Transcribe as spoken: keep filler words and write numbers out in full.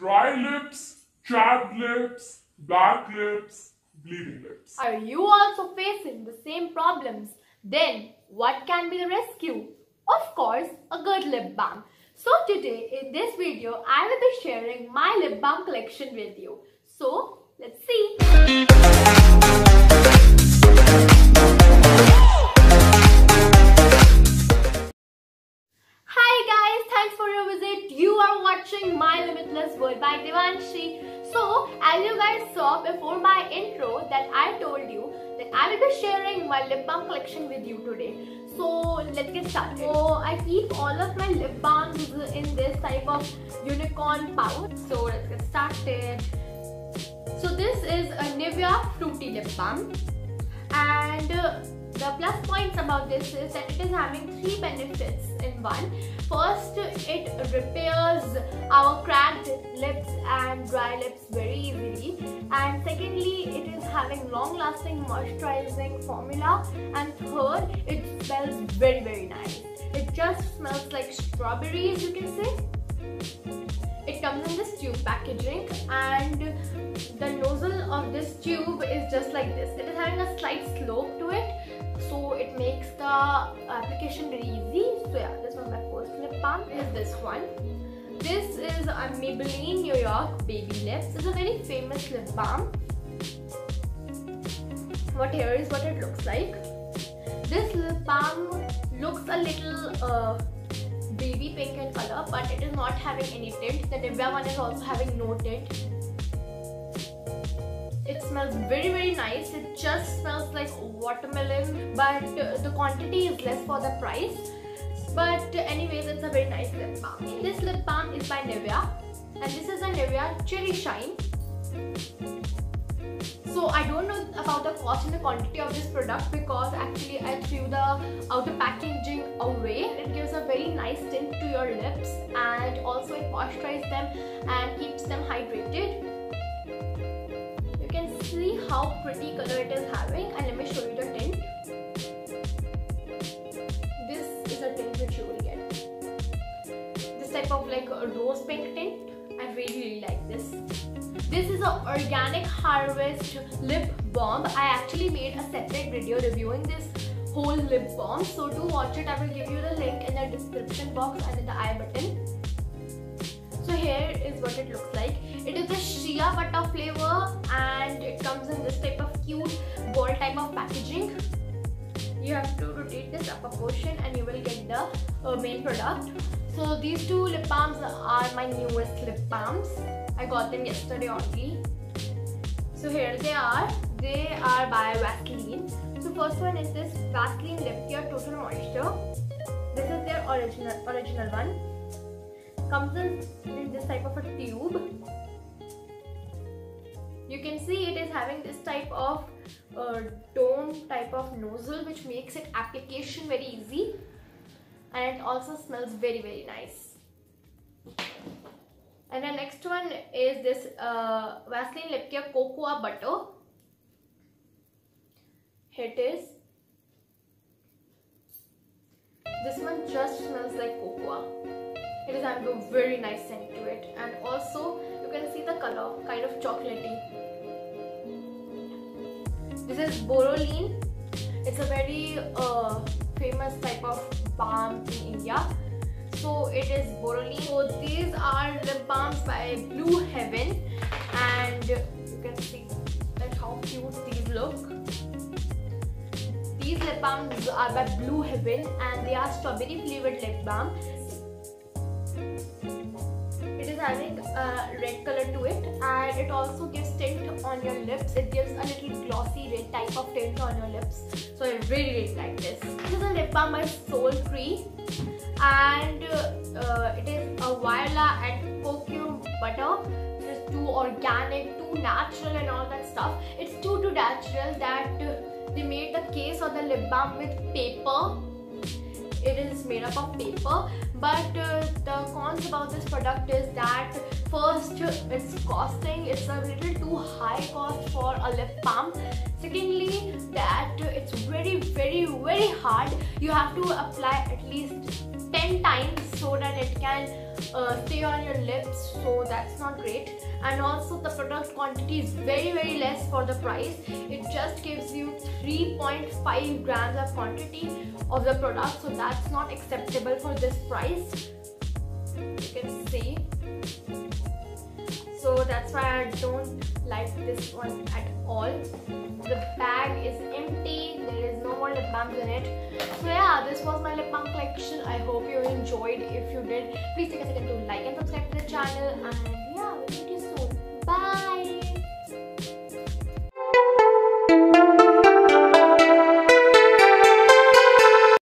dry lips, chapped lips, black lips, bleeding lips. Are you also facing the same problems? Then what can be the rescue? Of course, a good lip balm. So today in this video, I will be sharing my lip balm collection with you. So let's see. Hi guys, thanks for your visit. You are watching My Limitless World by Devanshi. So as you guys saw before my intro that I told you that I will be sharing my lip balm collection with you today. So let's get started. So I keep all of my lip balms in this type of unicorn pouch. So let's get started. So this is a Nivea Fruity Lip Balm, and uh, the plus points about this is that it is having three benefits in one. First, it repairs our cracked lips and dry lips very easily, and secondly, it is having long-lasting moisturizing formula, and third, it smells very very nice. It just smells like strawberries, you can say. It comes in this tube packaging, and the nozzle of this tube is just like this. It is having a slight slope to it, so it makes the application very easy. So yeah, this was my first lip balm. Is this one. This is a Maybelline New York Baby Lips. It's a very famous lip balm. What here is what it looks like. This lip balm looks a little uh, baby pink in color, but it is not having any tint. The Nivea one is also having no tint. It smells very very nice. It just smells like watermelon, but uh, the quantity is less for the price. But uh, anyways, it's a very nice lip balm. This lip balm is by Nivea, and this is a Nivea Cherry Shine. So I don't know about the cost and the quantity of this product, because actually I threw the outer packaging away. It gives a very nice tint to your lips, and also it moisturizes them and keeps them hydrated. You can see how pretty color it is having, and let me show you the tint. This is a tint which you will get. This type of like a rose pink tint. I really really like this. This is an Organic Harvest lip balm. I actually made a separate video reviewing this whole lip balm, so do watch it. I will give you the link in the description box and in the I button. So here is what it looks like. It is a shea butter flavor, and it comes in this type of cute ball type of packaging. You have to rotate this up a portion and you will get the uh, main product. So these two lip balms are my newest lip balms. I got them yesterday only. So here they are. They are by Vaseline. So first one is this Vaseline Lip Care Total Moisture. This is their original original one. Comes in, in this type of a tube. You can see it is having this type of uh, dome type of nozzle, which makes it application very easy, and it also smells very very nice. And the next one is this uh, Vaseline Lip Care Cocoa Butter. Here it is. This one just smells like cocoa. It is having a very nice scent to it, and also you can see the color, kind of chocolatey. This is Boroline. It's a very uh, famous type of balm in India. So it is Boroline. So these are lip balms by Blue Heaven, and you can see that how cute these look. These lip balms are by Blue Heaven, and they are strawberry flavored lip balm. It is having a red color to it, and it also gives tint on your lips. It gives a little glossy red type of tint on your lips. So I really really like this. This is a lip balm by Soul Free, and uh, it is a Viola and Cocoa butter. It is too organic, too natural and all that stuff. It's too too natural that uh, they made the case of the lip balm with paper. It is made up of paper, but uh, the cons about this product is that first first, its costing, it's a little too high cost for a lip balm. Secondly, that it's very very very hard. You have to apply at least ten times so that it can uh, stay on your lips, so that's not great. And also the product quantity is very very less for the price. It just gives you three point five grams of quantity of the product, so that's not acceptable for this price. You can see, so that's why I don't like this one at all. The bag is empty, there is no more lip balms in it. So yeah, this was my lip balm collection. I hope you enjoyed. If you did, please take a second to like and subscribe to the